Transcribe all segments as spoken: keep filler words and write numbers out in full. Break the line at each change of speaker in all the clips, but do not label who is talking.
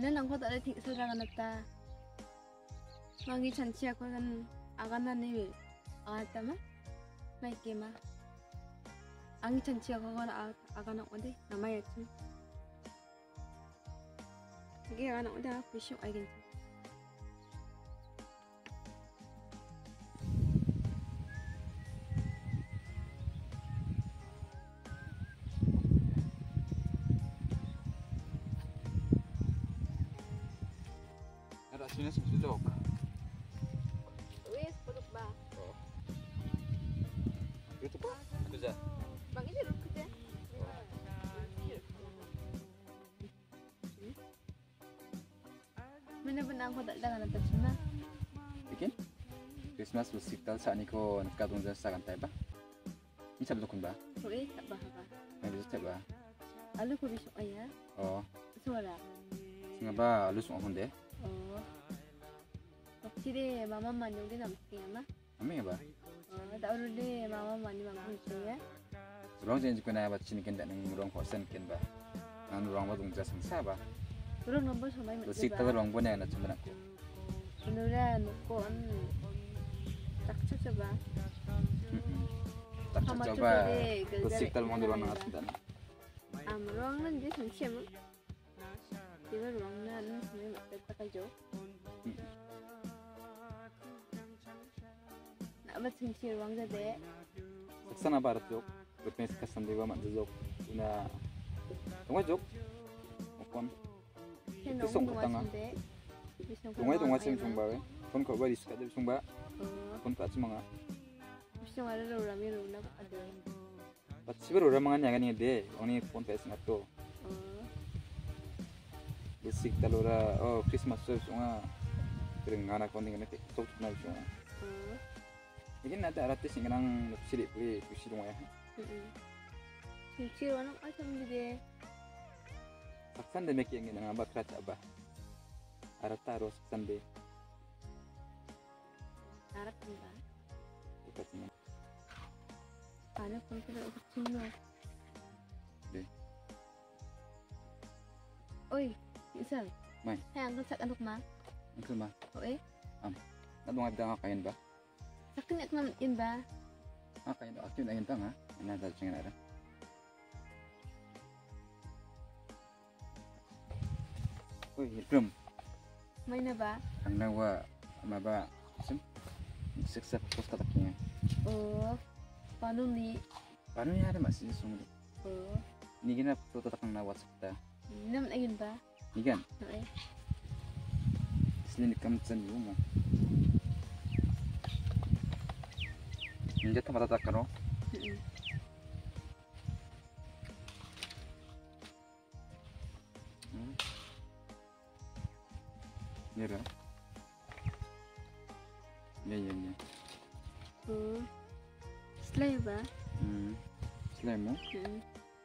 Ina nang ko tak ada tik serangan nata. Mangi canci aku kan akan nani agata mah. Mai kema. Angi canci aku kan akan nak ode nama ya tu. Lagi akan nak ode aku besok aja.
Ada sini sejok.
Wes produk bah.
Oh. Itu apa? Kerja.
Bang ini dulu kerja. Mana benar aku tak ada nata cuma.
Bikin? Christmas musik tal saat ni ko nak kadung jasa kan tay ba? Ini sabtu kun ba?
Wes tak bah bah.
May bisa ba?
Alu ko besok aja.
Oh.
Suara.
Singa ba lus mo hunde?
Oh. Waktu mama mandi udah nampak ya mah.
Ami ba?
Oh, tak urut deh mama mandi mampu ya.
Sebelum janji ko na ba chini ken dan ngurong kosen ken ba? Ngan urong ba dung jasa sa ba?
Urut nombor sama ini.
Musik tal urong bo na na cuma aku.
Beneran kon. Tak coba.
Tak coba. Musik tal mau urong na dan.
Am urong nan dia sensi mah. Dia urong nan sebenarnya tak kerja. Apa sensi urong jadi?
Sana barat jok. Berpes kesan dewa mak jok. Ina. Tunggu jok. Okon. Itu song tengah. Tunggu itu nggak sih sumba we. Kon kau beri sekali sumba. Kon tak cuma nggak.
Bisa ada orang yang orang ada.
Pasti baru orang mangan yang ini deh. Oni kon pes ngato. Basic talura. Oh Christmas tuh cuma. Terengana kon tinggal nanti. Tok cuma cuma. Mungkin ada artis yang nang sidik beli puisi dong ya.
Sensi orang asam jadi.
Saksan deh meki yang nang abah kerja abah. Arah taruh saksan deh.
Arah apa?
Bukan sih.
Ada pun tidak kecil.
Deh.
Oi, misal.
Mai.
Hai angkat sak untuk mah.
Angkat mah.
Oh eh.
Am. Nadong abda nga kain ba?
Sakit nak kemarin ba?
Ah kain do akin ayin tanga. Ina ta cingin ada. Oi, hitam.
Main apa?
Ang nawa maba sim. Siksa pos kataknya.
Oh. Panu ni.
Paano niya ada masih sungguh.
Oh.
Ni gina to tatakang nawa sakta.
Nam ayun ba?
Igan.
Oh eh.
Sini kamtsan mo. Ninja tempat tak karo.
Heeh.
Hmm. Nira. Ya ya ya.
Oh. Slay ba?
Hmm. Selain mo?
Heeh.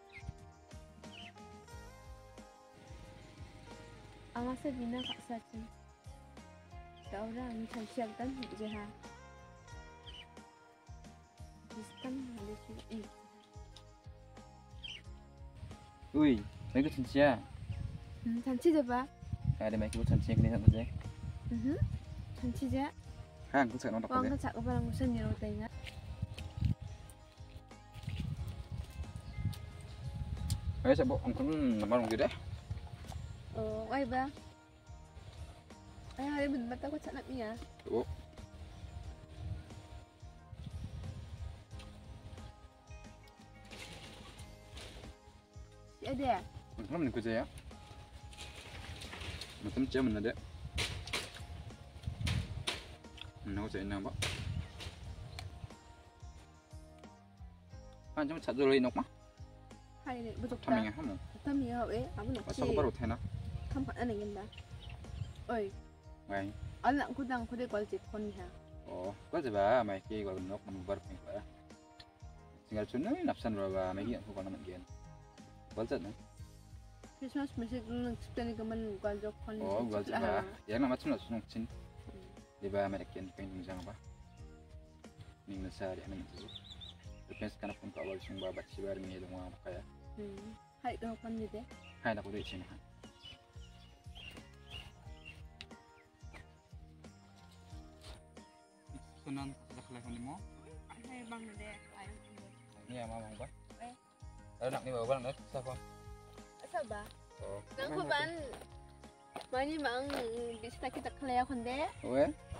Ang asa bina ka sa tin. Kau orang macam siap kan jahat. Sistem ada juga eh.
Ui, mấy cái chân chia.
Hmm, cantik je ba?
Ada mấy cái chân chia cái này thật dễ.
Mhm. Cantik je.
Hang cũng sợ nó đọc
Wang
dễ.
ka sak ka parang musan ni rota ingat.
Ấy sẽ bộ ông cũng nằm bao đồng gì đấy.
Oh, ai ba? Ay, ay ben mata ko sa niya.
Ủa.
Si ada.
Nó mình cứ dễ. Mà tấm chia mình là đấy. Nó dễ nào bác. Ah, cuma satu dulu inok mah.
Hai ni betul
Taming ya kamu.
Tam ya eh, aku nak.
Masa aku baru tena.
Kam pa ana ngin ba? Oi,
Ngai.
anak ko dang ko de kwal jit kon ha.
Oh, kau coba mai ki kalau nok membar ping ba. Tinggal cuna nafsan berapa mai ki aku kalau nak gian. Balcet nih.
Christmas music nang explain ka man kwal jok kon.
Oh, gua coba. Ya nak macam nak sunung cin. Di ba American kain tunjang apa? Ning nasa di amin itu. Depends kana pun kau awal sumba baca sibar mi dong apa kaya.
Hmm. Hai ko kon ni de.
Hai nak udah cina. tunan saklay kan mo.
Ay bang na de. Ayun.
Iya mamang ba?
Eh.
Ano nak ni bawal na sa ko.
Asa ba?
Oh.
Nang ko ban. Mani mang bisa kita klaya konde.
We?